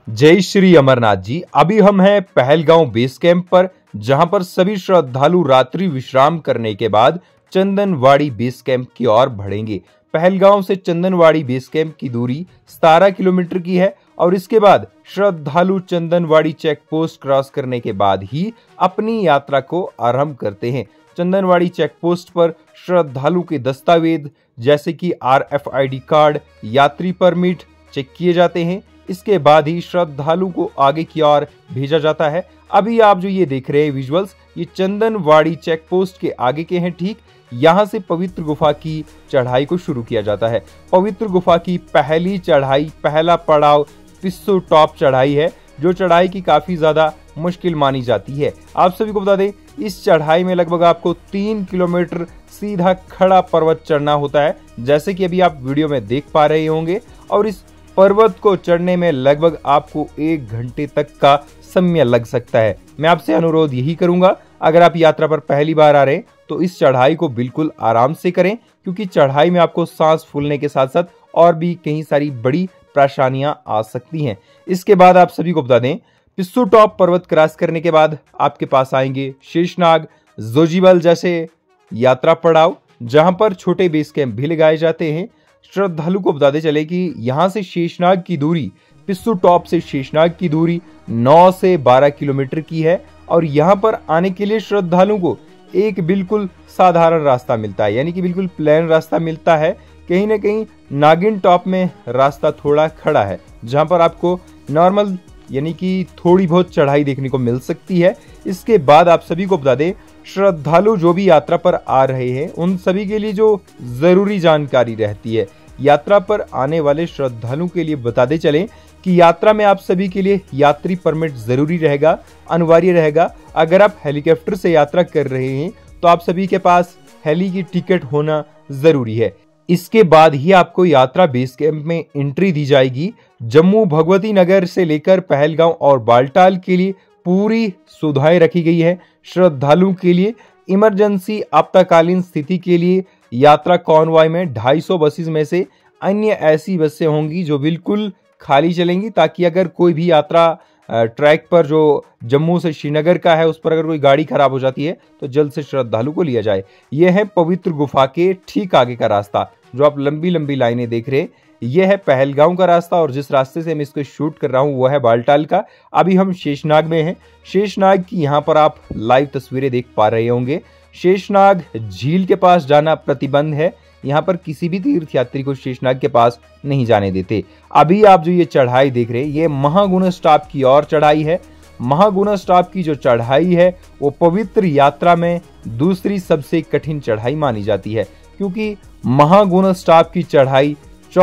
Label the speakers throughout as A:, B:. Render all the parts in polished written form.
A: जय श्री अमरनाथ जी। अभी हम हैं पहलगांव बेस कैंप पर, जहां पर सभी श्रद्धालु रात्रि विश्राम करने के बाद चंदनवाड़ी बेस कैंप की ओर बढ़ेंगे। पहलगांव से चंदनवाड़ी बेस कैंप की दूरी 17 किलोमीटर की है और इसके बाद श्रद्धालु चंदनवाड़ी चेक पोस्ट क्रॉस करने के बाद ही अपनी यात्रा को आरंभ करते हैं। चंदनवाड़ी चेक पोस्ट पर श्रद्धालु के दस्तावेज जैसे कि RFID कार्ड, यात्री परमिट चेक किए जाते हैं। इसके बाद ही श्रद्धालु को आगे की ओर भेजा जाता है। अभी आप जो ये देख रहे हैं विजुअल्स, ये चंदनवाड़ी चेक पोस्ट के आगे के हैं। ठीक यहाँ से पवित्र गुफा की चढ़ाई को शुरू किया जाता है। पवित्र गुफा की पहली चढ़ाई, पहला पड़ाव पिस्सू टॉप चढ़ाई है, जो चढ़ाई की काफी ज्यादा मुश्किल मानी जाती है। आप सभी को बता दें, इस चढ़ाई में लगभग आपको 3 किलोमीटर सीधा खड़ा पर्वत चढ़ना होता है, जैसे कि अभी आप वीडियो में देख पा रहे होंगे। और इस पर्वत को चढ़ने में लगभग आपको 1 घंटे तक का समय लग सकता है। मैं आपसे अनुरोध यही करूंगा, अगर आप यात्रा पर पहली बार आ रहे हैं तो इस चढ़ाई को बिल्कुल आराम से करें, क्योंकि चढ़ाई में आपको सांस फूलने के साथ साथ और भी कई सारी बड़ी परेशानियां आ सकती हैं। इसके बाद आप सभी को बता दें, पिस्सू टॉप पर्वत क्रॉस करने के बाद आपके पास आएंगे शेषनाग, जोजीबल जैसे यात्रा पड़ाव, जहां पर छोटे बेस कैंप भी लगाए जाते हैं। श्रद्धालु को बताते चले कि यहां से शेषनाग की दूरी, पिस्सू टॉप से शेषनाग की दूरी 9 से 12 किलोमीटर की है और यहां पर आने के लिए श्रद्धालु को एक बिल्कुल साधारण रास्ता मिलता है, यानी कि बिल्कुल प्लेन रास्ता मिलता है। कहीं ना कहीं नागिन टॉप में रास्ता थोड़ा खड़ा है, जहां पर आपको नॉर्मल यानी कि थोड़ी बहुत चढ़ाई देखने को मिल सकती है। इसके बाद आप सभी को बता दें, श्रद्धालु जो भी यात्रा पर आ रहे हैं उन सभी के लिए जो जरूरी जानकारी रहती है, यात्रा पर आने वाले श्रद्धालु के लिए बताते चलें कि यात्रा में आप सभी के लिए यात्री परमिट जरूरी रहेगा, अनिवार्य रहेगा। अगर आप हेलीकॉप्टर से यात्रा कर रहे हैं तो आप सभी के पास हेली की टिकट होना जरूरी है। इसके बाद ही आपको यात्रा बेस कैंप में एंट्री दी जाएगी। जम्मू भगवती नगर से लेकर पहलगांव और बालटाल के लिए पूरी सुविधाएं रखी गई है। श्रद्धालुओं के लिए इमरजेंसी आपातकालीन स्थिति के लिए यात्रा कॉनवॉय में 250 बसेस में से अन्य ऐसी बसें होंगी जो बिल्कुल खाली चलेंगी, ताकि अगर कोई भी यात्रा ट्रैक पर जो जम्मू से श्रीनगर का है उस पर अगर कोई गाड़ी खराब हो जाती है तो जल्द से श्रद्धालु को लिया जाए। यह है पवित्र गुफा के ठीक आगे का रास्ता, जो आप लंबी लंबी लाइनें देख रहे हैं। यह है पहलगांव का रास्ता और जिस रास्ते से मैं इसको शूट कर रहा हूं वह है बालटाल का। अभी हम शेषनाग में हैं। शेषनाग की यहाँ पर आप लाइव तस्वीरें देख पा रहे होंगे। शेषनाग झील के पास जाना प्रतिबंध है, यहाँ पर किसी भी तीर्थ यात्री को शेषनाग के पास नहीं जाने देते। अभी आप जो ये चढ़ाई देख रहे हैं, ये महागुणस टॉप की ओर चढ़ाई है। महागुणस टॉप की जो चढ़ाई है वो पवित्र यात्रा में दूसरी सबसे कठिन चढ़ाई मानी जाती है, क्योंकि महागुणस टॉप की चढ़ाई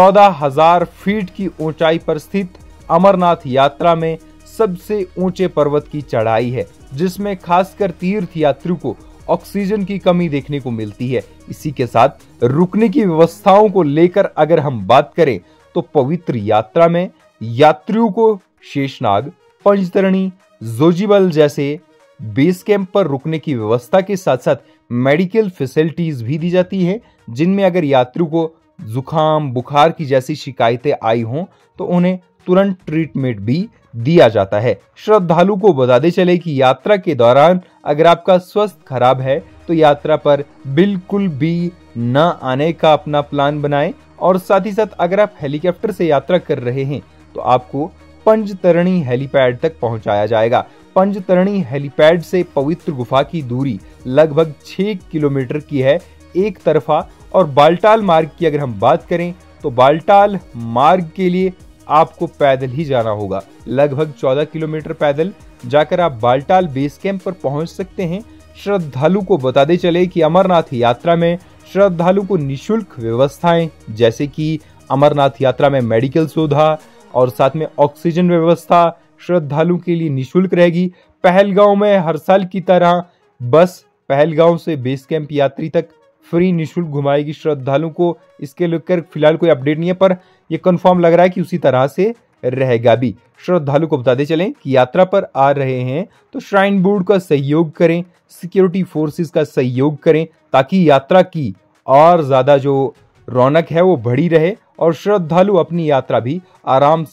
A: 14,000 फीट की ऊंचाई पर स्थित अमरनाथ यात्रा में सबसे ऊंचे पर्वत की चढ़ाई है, जिसमें खासकर तीर्थ यात्रियों को ऑक्सीजन की कमी देखने को मिलती है। इसी के साथ रुकने की व्यवस्थाओं को लेकर अगर हम बात करें तो पवित्र यात्रा में यात्रियों को शेषनाग, पंचतरणी, जोजीबल जैसे बेस कैंप पर रुकने की व्यवस्था के साथ साथ मेडिकल फैसिलिटीज भी दी जाती है, जिनमें अगर यात्रियों को जुकाम, बुखार की जैसी शिकायतें आई हों तो उन्हें तुरंत ट्रीटमेंट भी दिया जाता है। श्रद्धालु को बताते चले कि यात्रा के दौरान अगर आपका स्वास्थ्य खराब है तो यात्रा पर बिल्कुल भी न आने का अपना प्लान बनाएं। और साथ ही साथ अगर आप हेलीकॉप्टर से यात्रा कर रहे हैं तो आपको पंचतरणी हेलीपैड तक पहुंचाया जाएगा। पंचतरणी हेलीपैड से पवित्र गुफा की दूरी लगभग 6 किलोमीटर की है एक तरफा। और बालटाल मार्ग की अगर हम बात करें तो बालटाल मार्ग के लिए आपको पैदल ही जाना होगा। लगभग 14 किलोमीटर पैदल जाकर आप बालटाल बेस कैंप पर पहुंच सकते हैं। श्रद्धालु को बताते चले कि अमरनाथ यात्रा में श्रद्धालु को निशुल्क व्यवस्थाएं जैसे कि अमरनाथ यात्रा में मेडिकल सुविधा और साथ में ऑक्सीजन व्यवस्था श्रद्धालु के लिए निशुल्क रहेगी। पहलगांव में हर साल की तरह बस पहलगांव से बेस कैंप यात्री तक फ्री निशुल्क घुमाएगी श्रद्धालु को। इसके लेकर फिलहाल कोई अपडेट नहीं है, पर यह कंफर्म लग रहा है कि उसी तरह से रहेगा भी। श्रद्धालु को बताते चलें कि यात्रा पर आ रहे हैं तो श्राइन बोर्ड का सहयोग करें, सिक्योरिटी फोर्सेस का सहयोग करें, ताकि यात्रा की और ज्यादा जो रौनक है वो बढ़ी रहे और श्रद्धालु अपनी यात्रा भी आराम से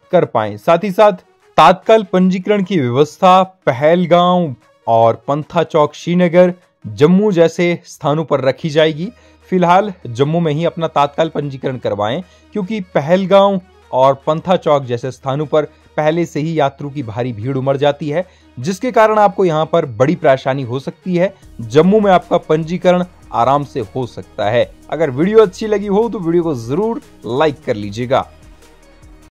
A: कर पाएं। साथ ही साथ तात्काल पंजीकरण की व्यवस्था पहलगांव और पंथा चौक श्रीनगर, जम्मू जैसे स्थानों पर रखी जाएगी। फिलहाल जम्मू में ही अपना तात्काल पंजीकरण करवाएं, क्योंकि पहलगांव और पंथा चौक जैसे स्थानों पर पहले से ही यात्रियों की भारी भीड़ उमड़ जाती है, जिसके कारण आपको यहां पर बड़ी परेशानी हो सकती है। जम्मू में आपका पंजीकरण आराम से हो सकता है। अगर वीडियो अच्छी लगी हो तो वीडियो को जरूर लाइक कर लीजिएगा।